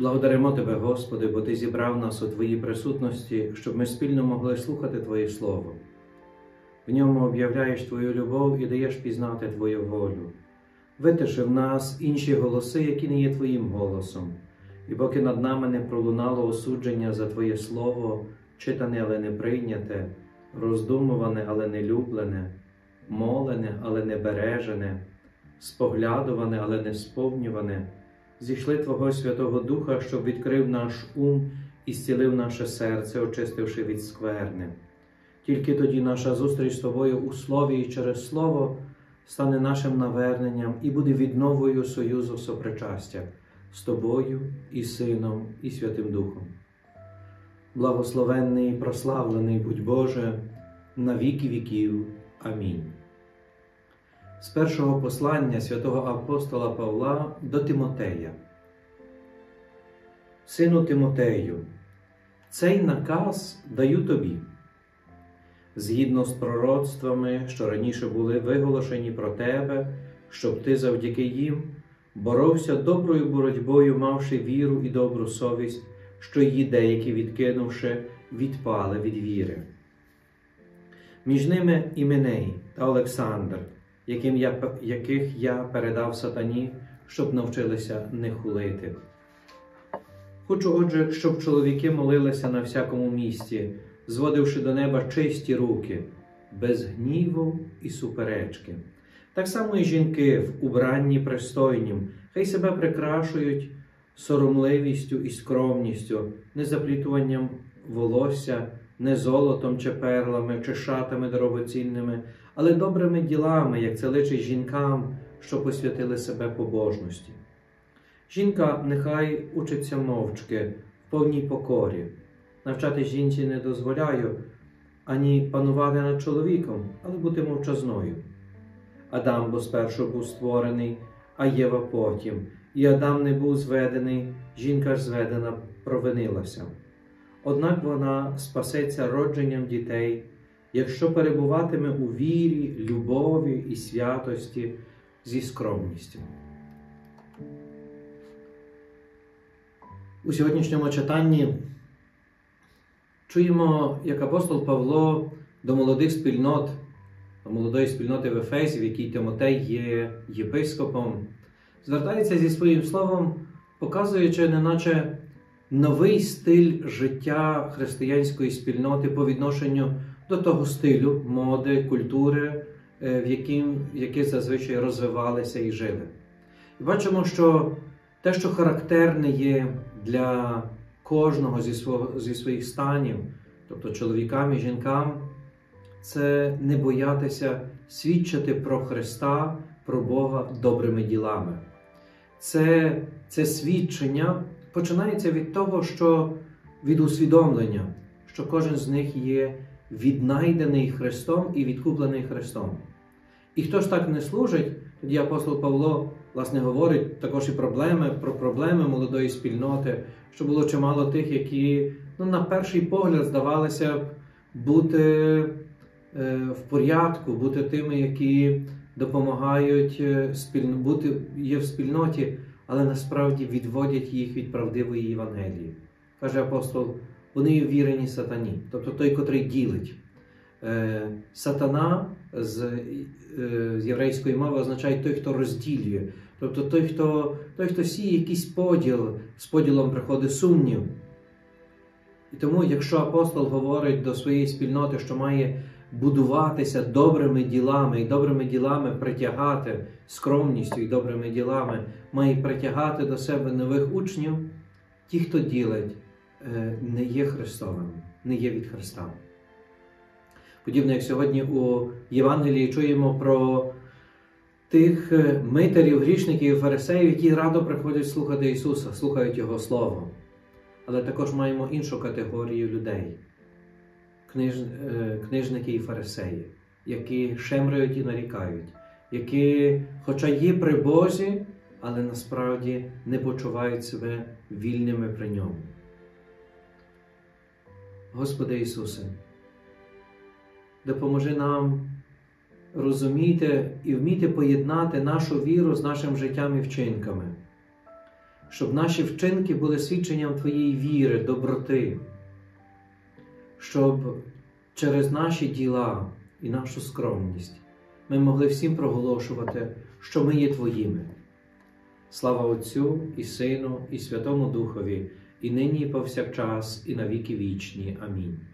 Благодаримо Тебе, Господи, бо Ти зібрав нас у Твоїй присутності, щоб ми спільно могли слухати Твоє Слово. В ньому об'являєш Твою любов і даєш пізнати Твою волю. Витиши в нас інші голоси, які не є Твоїм голосом. І поки над нами не пролунало осудження за Твоє Слово, читане, але не прийняте, роздумуване, але не люблене, молене, але не бережене, споглядуване, але не сповнюване, зійшли Твого Святого Духа, щоб відкрив наш ум і зцілив наше серце, очистивши від скверни. Тільки тоді наша зустріч з Тобою у Слові і через Слово стане нашим наверненням і буде відновою союзу сопричастя з Тобою і Сином, і Святим Духом. Благословенний і прославлений будь Боже, на віки віків. Амінь. З першого послання святого апостола Павла до Тимотея. Сину Тимотею, цей наказ даю тобі, згідно з пророцтвами, що раніше були виголошені про тебе, щоб ти завдяки їм боровся доброю боротьбою, мавши віру і добру совість, що її деякі, відкинувши, відпали від віри. Між ними Іменей та Олександр, яких я передав сатані, щоб навчилися не хулити. Хочу, отже, щоб чоловіки молилися на всякому місці, зводивши до неба чисті руки, без гніву і суперечки. Так само і жінки в убранні пристойнім, хай себе прикрашують соромливістю і скромністю, не заплітуванням волосся, не золотом чи перлами, чи шатами дорогоцінними, але добрими ділами, як це личить жінкам, що посвятили себе побожності. Жінка нехай учиться мовчки, в повній покорі. Навчати жінці не дозволяю, ані панувати над чоловіком, але бути мовчазною. Адам бо спершу був створений, а Єва потім. І Адам не був зведений, жінка ж зведена провинилася. Однак вона спасеться родженням дітей, якщо перебуватиме у вірі, любові і святості зі скромністю. У сьогоднішньому читанні чуємо, як апостол Павло до молодих спільнот, до молодої спільноти в Ефесі, в якій Тимотей є єпископом, звертається зі своїм словом, показуючи неначе новий стиль життя християнської спільноти по відношенню до того стилю, моди, культури, в яких зазвичай розвивалися і жили. І бачимо, що те, що характерне є для кожного зі своїх станів, тобто чоловікам і жінкам, це не боятися свідчити про Христа, про Бога добрими ділами. Це свідчення починається від того, що від усвідомлення, що кожен з них є віднайдений Христом і відкуплений Христом. І хто ж так не служить, тоді апостол Павло, власне, говорить також і про проблеми молодої спільноти, що було чимало тих, які, на перший погляд, здавалися б бути в порядку, бути тими, які допомагають є в спільноті, але насправді відводять їх від правдивої Євангелії. Каже апостол, вони вірені сатані, тобто той, котрий ділить. Сатана з єврейської мови означає той, хто розділює. Тобто той, хто сіє якийсь поділ, з поділом приходить сумнів. І тому, якщо апостол говорить до своєї спільноти, що має будуватися добрими ділами, і добрими ділами притягати, скромністю і добрими ділами, має притягати до себе нових учнів, ті, хто ділить, не є Христовими, не є від Христа. Подібно, як сьогодні у Євангелії чуємо про тих митарів, грішників і фарисеїв, які радо приходять слухати Ісуса, слухають Його Слово. Але також маємо іншу категорію людей – книжники і фарисеї, які шемрюють і нарікають, які, хоча є при Бозі, але насправді не почувають себе вільними при Ньому. Господи Ісусе, допоможи нам розуміти і вміти поєднати нашу віру з нашим життям і вчинками, щоб наші вчинки були свідченням Твоєї віри, доброти, щоб через наші діла і нашу скромність ми могли всім проголошувати, що ми є Твоїми. Слава Отцю і Сину, і Святому Духові, і нині, і повсякчас, і на віки вічні. Амінь.